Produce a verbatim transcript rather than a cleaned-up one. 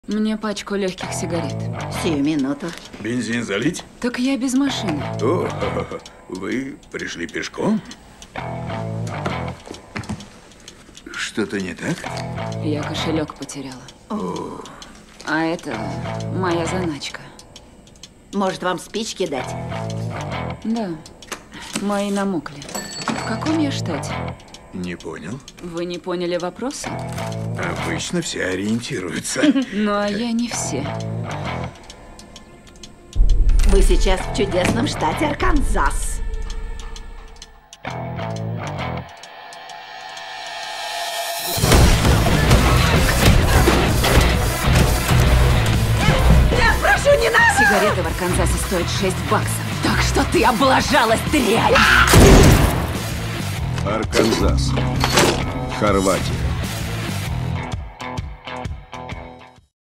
Мне пачку легких сигарет. Сию минуту. Бензин залить? Так я без машины. О, вы пришли пешком? Что-то не так? Я кошелек потеряла. О. А это моя заначка. Может, вам спички дать? Да, мои намокли. В каком я штате? Не понял. Вы не поняли вопроса? Обычно все ориентируются. Ну, а я не все. Вы сейчас в чудесном штате Арканзас. Нет, прошу, не надо! Сигареты в Арканзасе стоят шесть баксов. Так что ты облажалась, дрянь! Арканзас, Хорватия.